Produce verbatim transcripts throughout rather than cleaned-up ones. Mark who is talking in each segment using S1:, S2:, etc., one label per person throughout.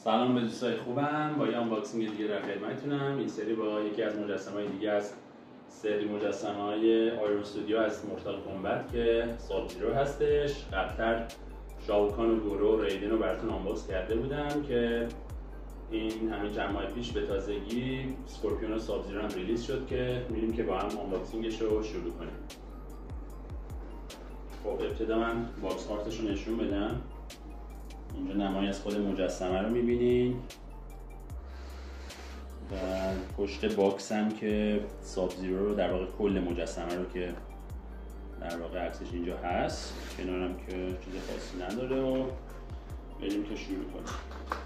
S1: سلام به دوستای خوبم. با یه آنباکسینگ دیگه در خدمتتونم. این سری با یکی از مجسمه‌های دیگه از سری مجسمه‌های آیرون استودیو از مورتال کامبت که ساب زیرو هستش. قبلتر شاو کان و گورو و ریدن رو براتون آنباکس کرده بودم که این همین چند ماه پیش به تازگی اسکورپیون و ساب زیرو هم ریلیز شد که میریم که با هم آنباکسینگش رو شروع کنیم. خب ابتدا من باکس آرتش رو نشون بدم. اینجا نمایی از خود مجسمه رو میبینین و پشت باکس هم که ساب زیرو رو در واقع کل مجسمه رو که در واقع عکسش اینجا هست، کنارم که چیز خاصی نداره و بریم که شروع کنیم.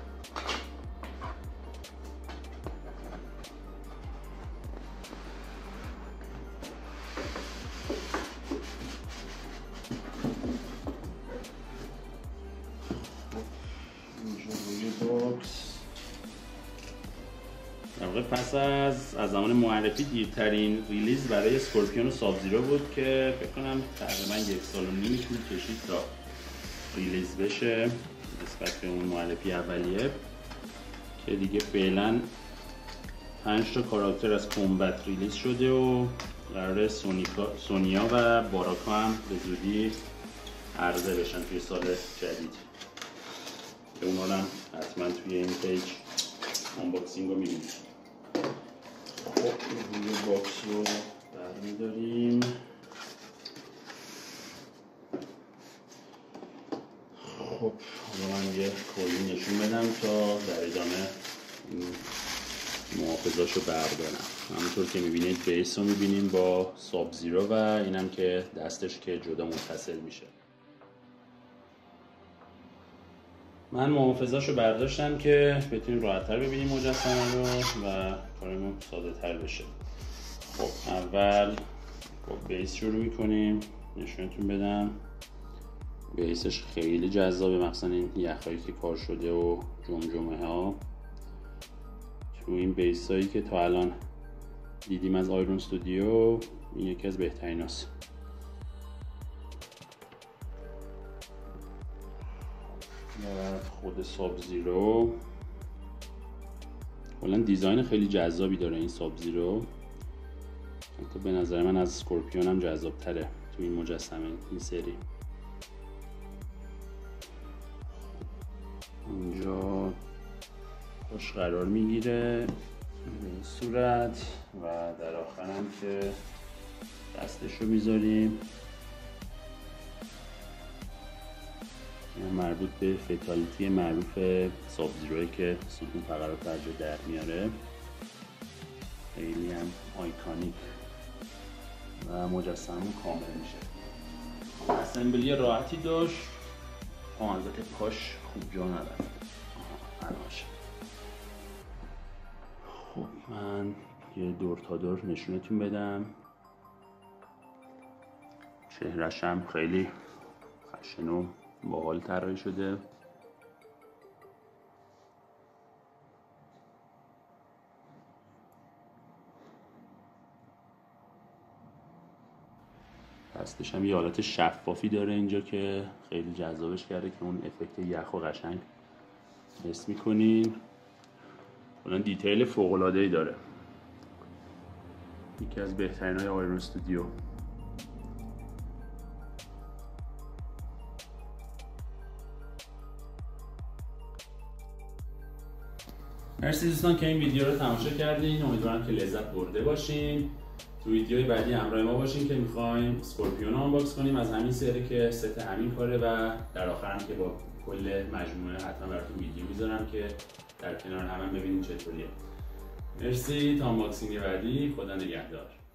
S1: در واقع پس از از زمان معرفی دیرترین ریلیز برای اسکورپیون و ساب زیرو بود که فکر کنم تقریبا یک سال و نیمی طول کشید تا ریلیز بشه نسبت به اون معرفی اولیه که دیگه فعلا پنج تا کاراکتر از کامبت ریلیز شده و قراره سونیا و باراکا هم به زودی عرضه بشن توی سال جدید که اونا هم حتما توی این پیج آنباکسینگ رو میبینید. خب روی باکس رو برمیداریم. خب حالا من یه کلی نشون بدم تا در ادامه محافظاش رو بردارم. همونطور که میبینید بیس رو میبینیم با ساب زیرو و اینم که دستش که جدا متصل میشه. من محافظاش رو برداشتم که بتونیم راحت‌تر ببینیم مجسمه رو و کارمون ساده تر بشه. خب اول با بیس شروع میکنیم. نشونتون بدم بیسش خیلی جذابه، مثلا این یخایی که کار شده و جمجمه ها تو این بیس هایی که تا الان دیدیم از آیرون استودیو این یکی از بهترین هاست. و خود ساب زیرو کلا دیزاین خیلی جذابی داره این ساب زیرو، حتی به نظر من از اسکورپیون هم جذاب تره تو این مجسمه این سری. اینجا خوش قرار میگیره به این صورت و در آخر هم که دستش رو میذاریم مربوط به فتالیتی معروف ساب زیروی که ستون فقرات از جا در میاره، خیلی هم آیکانیک و مجسمه کامل میشه. اسمبلی راحتی داشت، البته پاش خوب جا نداره. خب من یه دور تا دور نشونتون بدم. چهرش هم خیلی خشن و باحال طراحی شده. دستش هم یه حالت شفافی داره اینجا که خیلی جذابش کرده که اون افکت یخ و قشنگ حس میکنین. کلا دیتیل فوق العاده ای داره، یکی از بهترین های آیرون استودیو. مرسی دوستان که این ویدیو رو تماشا کردین. امیدوارم که لذت برده باشین. تو ویدیوی بعدی همراه ما باشین که میخوایم اسکورپیون رو آنباکس کنیم از همین سری که ست همین کاره و در آخر هم که با کل مجموعه حتما براتون ویدیو میذارم که در کنار هم, هم ببینین چطوریه. مرسی تا آنباکسینگ بعدی. خدا نگهدار.